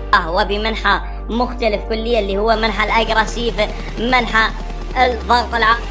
وبمنحى مختلف كليا اللي هو منحى الاجريسيف، منحى الضغط العالي.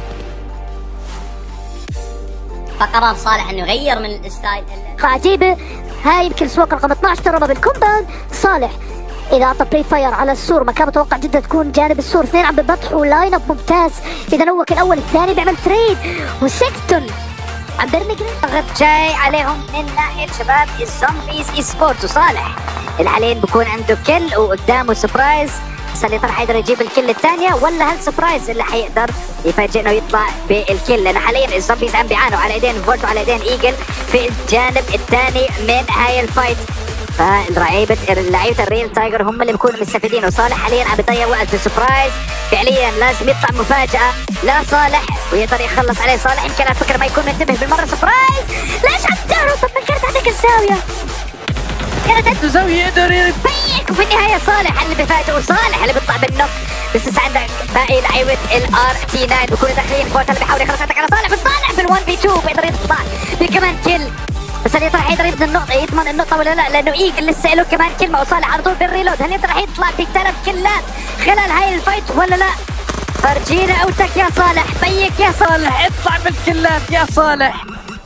فقرر صالح انه يغير من الستايل. عجيبه هاي يمكن سواق رقم 12 ترى بالكومباوند. صالح اذا اعطى بلاي فاير على السور، ما كان متوقع جدا تكون جانب السور، اثنين عم ببطحوا لاين اب ممتاز. اذا نوك الاول الثاني بيعمل تريد، وسكتون عم برمي ضغط جاي عليهم من ناحيه شباب الزومبيز اي سبورت. وصالح الحالين بكون عنده كل وقدامه سبرايز، بس اللي راح يقدر يجيب الكل الثانيه ولا هالسبرايز اللي حيقدر يفاجئنا ويطلع بالكل، لانه حاليا الزومبيز عم بيعانوا على ايدين فولت وعلى ايدين ايجل في الجانب الثاني من هاي الفايت. فلعيبه الريل تايجر هم اللي بيكونوا مستفيدين، وصالح حاليا عم بيضيع وقت بسبرايز. فعليا لازم يطلع مفاجاه لصالح ويقدر يخلص عليه. صالح يمكن على فكره ما يكون منتبه بالمره. سبرايز ليش عم تهرب؟ طب ما كانت عندك الزاويه، كانت عنده زاويه يقدر يبيك. وفي النهايه صالح اللي بفاجئ، وصالح اللي بيطلع بالنوك. بس لسه عندك باقي لعيبه الار تي 9 بيكونوا داخلين. فوت اللي بيحاول يخلص عندك على صالح، بس صالح بال1 في 2 بيقدر يطلع بكمان كل. بس هل راح يقدر يضمن النقطة ولا لا؟ لأنه إيجل لسه له كمان كلمة، وصالح على طول بالريلود. هل راح يطلع بثلاث كلات خلال هاي الفايت ولا لا؟ فرجينا قوتك يا صالح، بيك يا صالح، اطلع بالكلات يا صالح.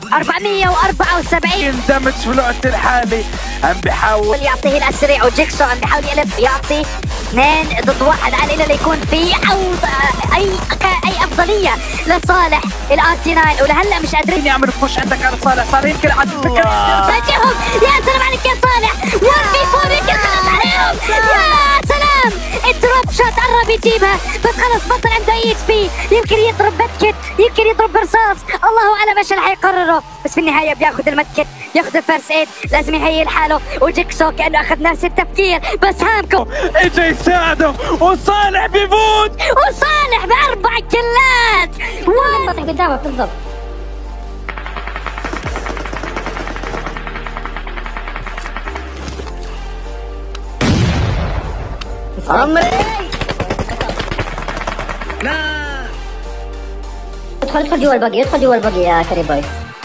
474 يندمج في الوقت الحالي، عم بيحاول يعطيه على السريع، وجيكسو عم بيحاول يقلب يعطي 2 ضد 1 على الى ليكون في اي افضليه لصالح الار تي 9. ولهلا مش قادرين يعملوا بوش عندك على صالح. صار يمكن عاد فاجئهم. يا سلام عليك يا صالح، 1 في 4 يمكن خلص عليهم. يا سلام، الدروب شوت قرب يجيبها، بس خلص بطل عنده اي اتش بي. يمكن يضرب مدكت، يمكن يضرب برصاص، الله اعلم ايش اللي حيقرره. بس في النهايه بياخذ المدكت، ياخذ الفيرست ايد، لازم يهيئ لحاله. وجيكسو كانه اخذ نفس التفكير، بس هامكو اجى يساعده وصالح بيفوت، وصالح ب4 كلات. قدامك بالضبط. عمري ادخل جوا الباقي، ادخل جوا الباقي يا كريم بوي.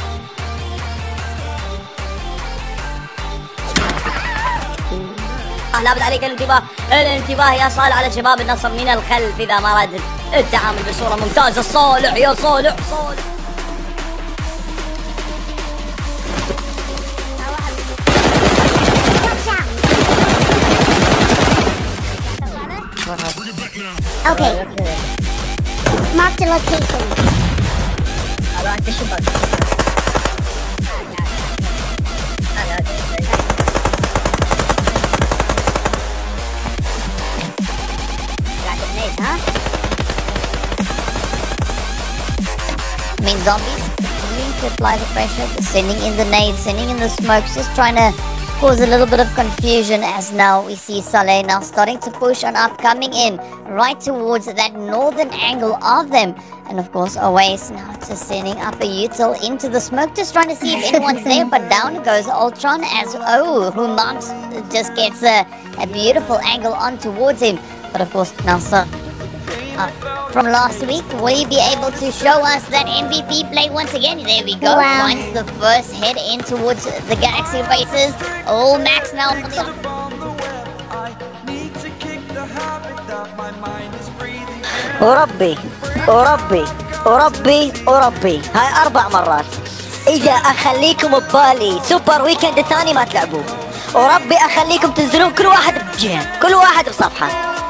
لابد عليك الانتباه يا صالح على شباب النصر من الخلف اذا ما ردت التعامل بصوره ممتازه. صالح يا صالح، Okay. Mark the location. I mean, zombies continuing to apply the pressure, sending in the nades, sending in the smokes, just trying to cause a little bit of confusion. As now we see Saleh now starting to push on up, coming in right towards that northern angle of them. And of course, Oasis now just sending up a util into the smoke, just trying to see if anyone's there. But down goes Ultron as Humam just gets a beautiful angle on towards him. But of course, now from last week, will he be able to show us that MVP play once again? There we go. Wow. Finds the first head in towards the Galaxy bases. Oh, Max now. أوروبي هاي 4 مرات. إذا أخليكم ببالي سوبر ويكند الثاني ما تلعبوه. وربي أخليكم تنزلون كل واحد بجهة، كل واحد بصفحة.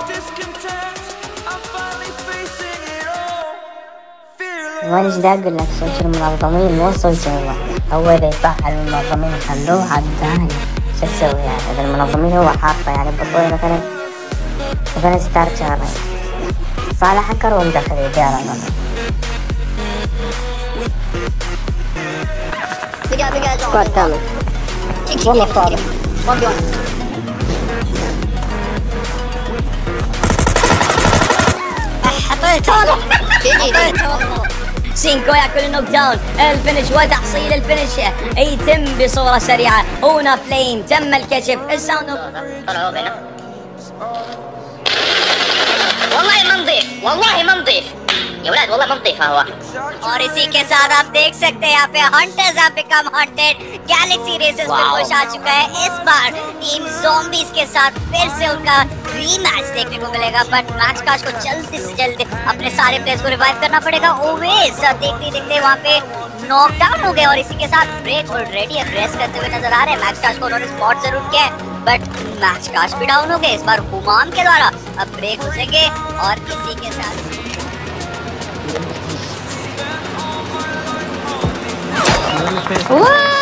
وانا ايش دا اقول لك؟ صوت المنظمين مو صوت هو، هو اذا يصح المنظمين يخلوه عاد ثاني شو تسوي يعني؟ اذا المنظمين هو حاطه يعني بطولة مثلا ستار شهرين، صالح حكر ومدخل الإدارة مثلا. سكواد كامل والله صالح. حطيته سينكو ياكل النوك داون. الفينش وتحصيل الفينش يتم بصورة سريعة. هنا فليم تم الكشف. الساوند والله ما نظيف، والله ما نظيف और इसी के साथ आप देख सकते हैं यहाँ पे hunters have become hunted। Galaxy races में पुश आ चुका है। इस बार टीम ज़ॉम्बीज के साथ फिर से उनका रीमैच देखने को मिलेगा, बट मैच काश को जल्दी से जल्दी अपने सारे प्लेयर्स को रिवाइव करना पड़ेगा। ओवेस देखते देखते वहाँ पे नॉकडाउन हो गए और इसी के साथ ब्रेक ऑलरेडी अग्रेस करते हुए नजर आ रहे हैं। मैच काश को उन्होंने स्पॉट जरूर किया है, बट मैच काश भी डाउन हो गए। इस बार हुमाम के द्वारा अब ब्रेक हो सके और इसी के साथ वाह